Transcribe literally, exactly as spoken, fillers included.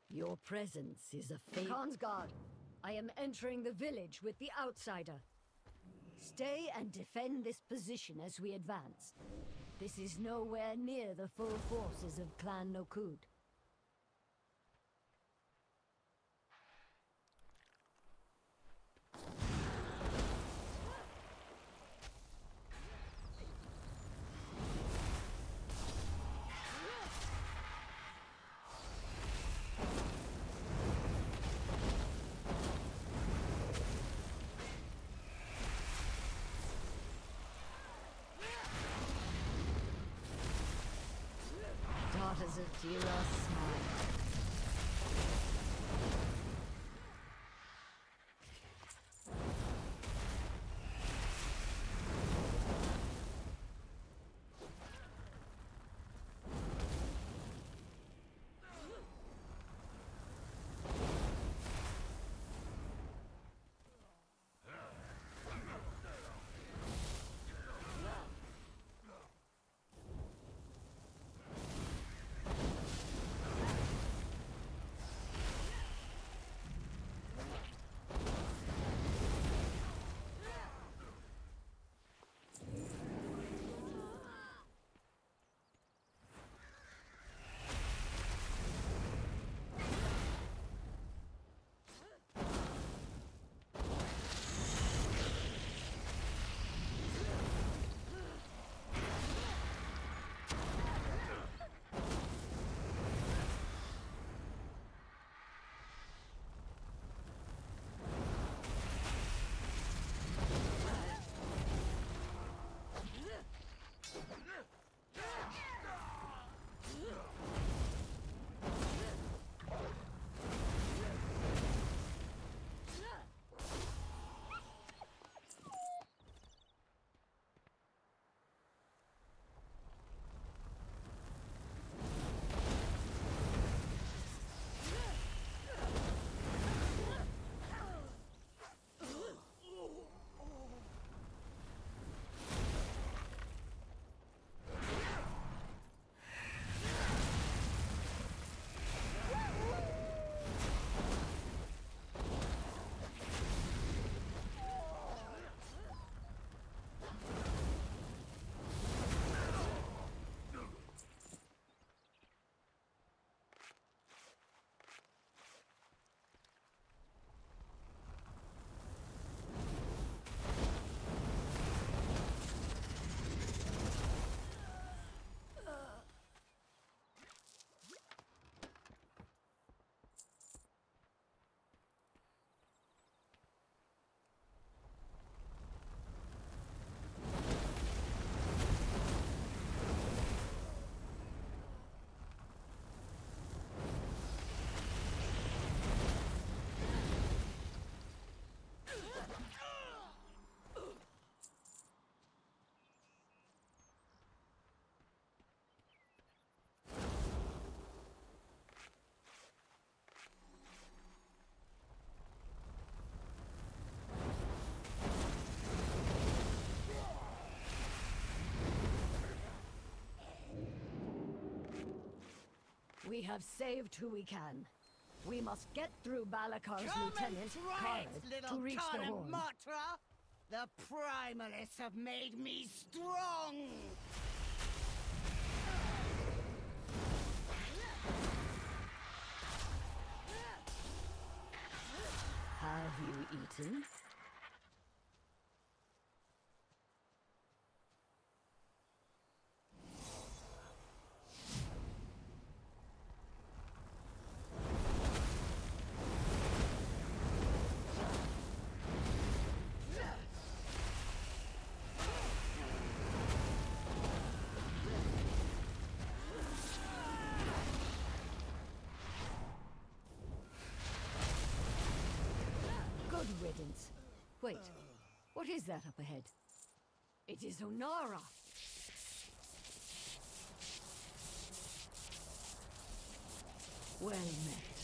Your presence is a favor. Khansguard, I am entering the village with the outsider. Stay and defend this position as we advance. This is nowhere near the full forces of Clan Nokud. Daughters of Jira smile. We have saved who we can. We must get through Balakar's Come lieutenant, and try it, Khalid, little to reach the Khan horn. Matra! The Primalists have made me strong! Have you eaten? Good riddance. Wait, what is that up ahead? It is Onara! Well met.